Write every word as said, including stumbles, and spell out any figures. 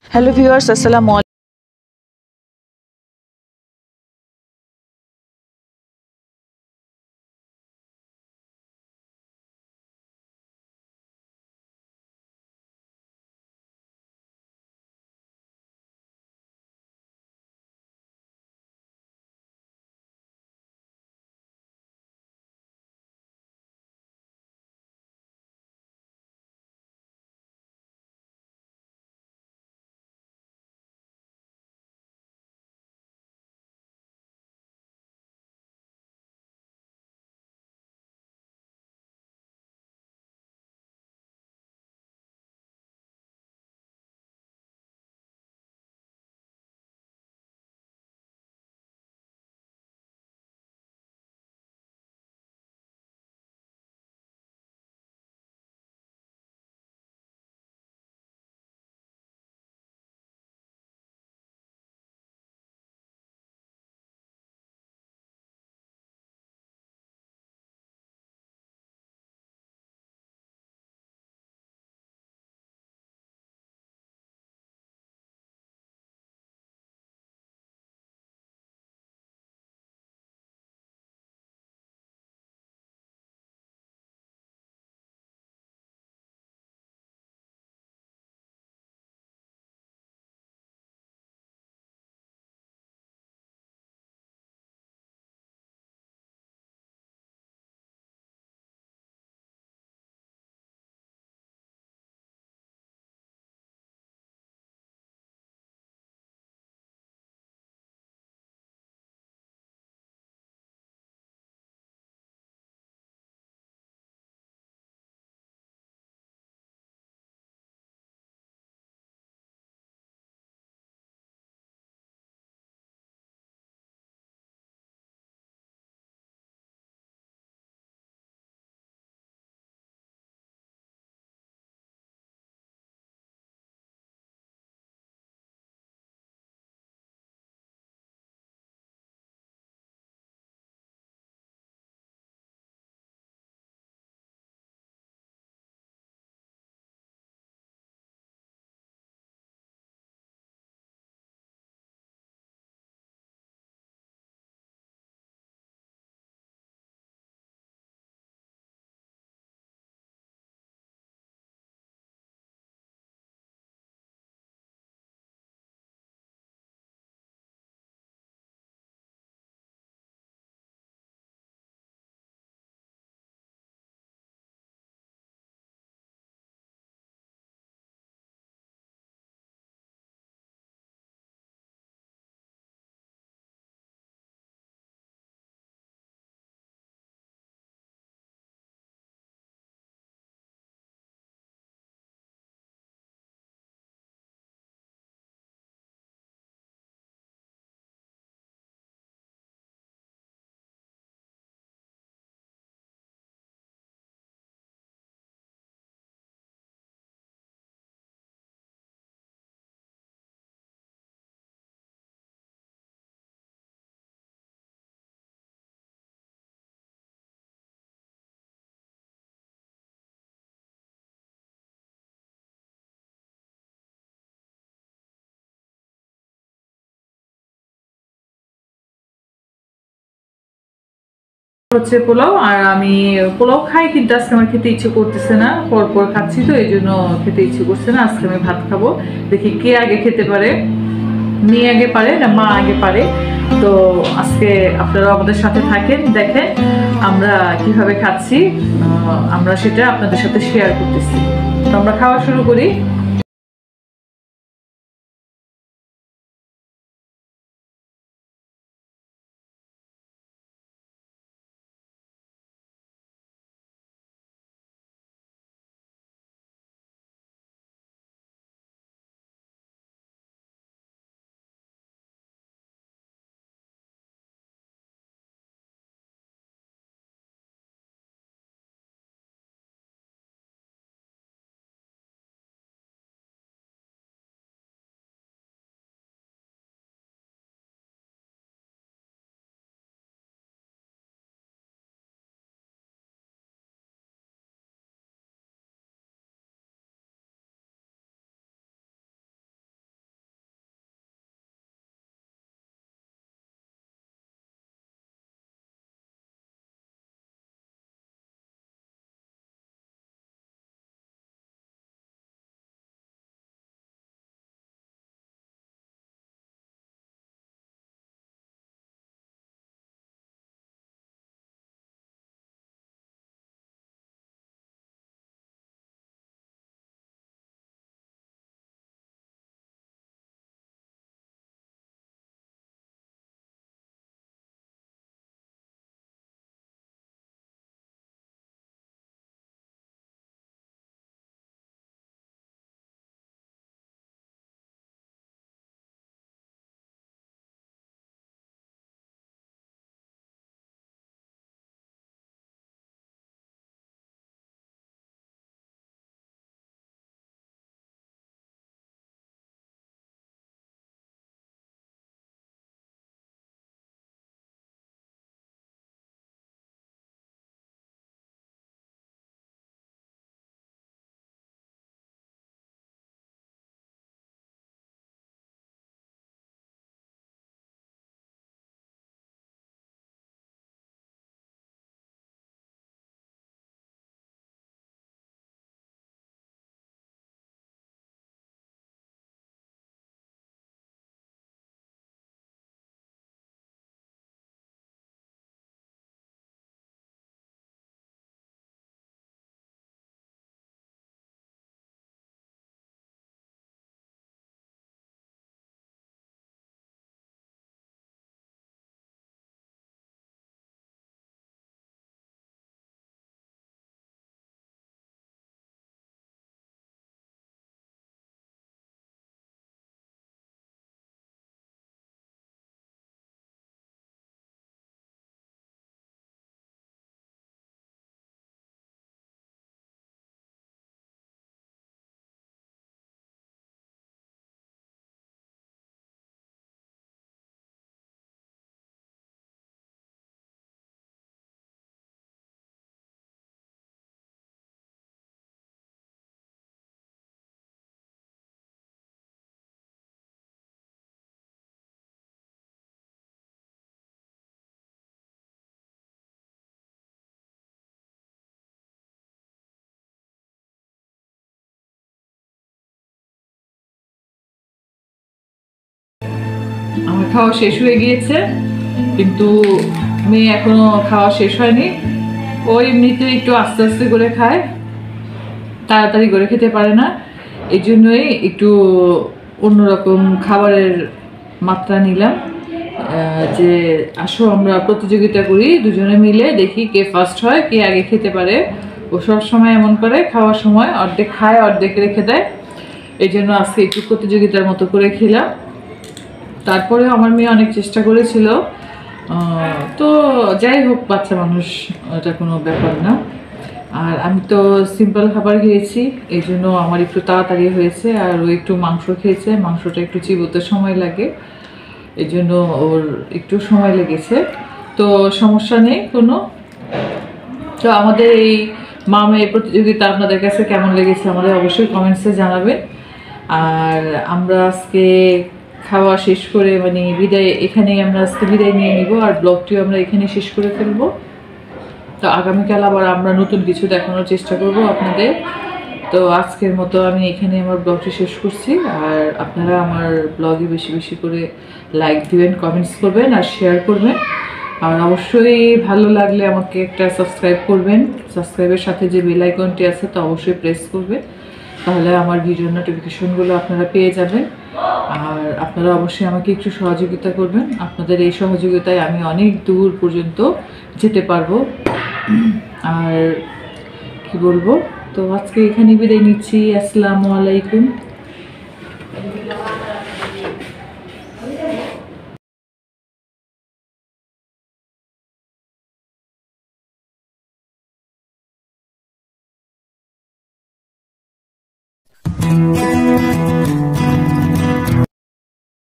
Hello viewers, আসসালামু আলাইকুম। হচ্ছে পোলাও। আর আমি পোলাও খাই, কিন্তু আজকে আমার খেতে ইচ্ছে করতেছে না। পরপর খাচ্ছি তো এই জন্য খেতে ইচ্ছে করছে না। আজকে আমি ভাত খাবো। দেখি কে আগে খেতে পারে, মেয়ে আগে পারে না মা আগে পারে। তো আজকে আপনারা আমাদের সাথে থাকেন, দেখেন আমরা কিভাবে খাচ্ছি। আমরা সেটা আপনাদের সাথে শেয়ার করতেছি। তো আমরা খাওয়া শুরু করি। আমার খাওয়া শেষ হয়ে গিয়েছে, কিন্তু মেয়ে এখনো খাওয়া শেষ হয়নি। ও এমনিতে একটু আস্তে আস্তে করে খায়, তাড়াতাড়ি করে খেতে পারে না, এই জন্যই একটু অন্যরকম খাবারের মাত্রা নিলাম। যে আসো আমরা প্রতিযোগিতা করি দুজনে মিলে, দেখি কে ফার্স্ট হয়, কে আগে খেতে পারে। ও সব সময় এমন করে, খাওয়ার সময় অর্ধেক খায় অর্ধেক রেখে দেয়। এই জন্য আজকে একটু প্রতিযোগিতার মতো করে খেলাম। তারপরে আমার মেয়ে অনেক চেষ্টা করেছিল, তো যাই হোক, বাচ্চা মানুষ, এটা কোনো ব্যাপার না। আর আমি তো সিম্পল খাবার খেয়েছি, এই জন্য আমার একটু তাড়াতাড়ি হয়েছে। আর ও একটু মাংস খেয়েছে, মাংসটা একটু চিবোতে সময় লাগে, এই জন্য ওর একটু সময় লেগেছে। তো সমস্যা নেই কোনো। তো আমাদের এই মা মেয়ে প্রতিযোগিতা আপনাদের কাছে কেমন লেগেছে আমাদের অবশ্যই কমেন্টসে জানাবেন। আর আমরা আজকে খাওয়া শেষ করে মানে বিদায়, এখানেই আমরা আজকে বিদায় নিয়ে নিব, আর ব্লগটিও আমরা এখানে শেষ করে ফেলবো। তো আগামীকাল আবার আমরা নতুন কিছু দেখানোর চেষ্টা করব আপনাদের। তো আজকের মতো আমি এখানে আমার ব্লগটি শেষ করছি। আর আপনারা আমার ব্লগে বেশি বেশি করে লাইক দিবেন, কমেন্টস করবেন আর শেয়ার করবেন। আর অবশ্যই ভালো লাগলে আমাকে একটা সাবস্ক্রাইব করবেন, সাবস্ক্রাইবের সাথে যে বেল আইকনটি আছে তা অবশ্যই প্রেস করবেন, তাহলে আমার ভিডিওর নোটিফিকেশনগুলো আপনারা পেয়ে যাবেন। আর আপনারা অবশ্যই আমাকে একটু সহযোগিতা করবেন, আপনাদের এই সহযোগিতায় আমি অনেক দূর পর্যন্ত যেতে পারবো। আর কি বলবো, তো আজকে এখানে বিদায় নিচ্ছি। আসসালামু আলাইকুম।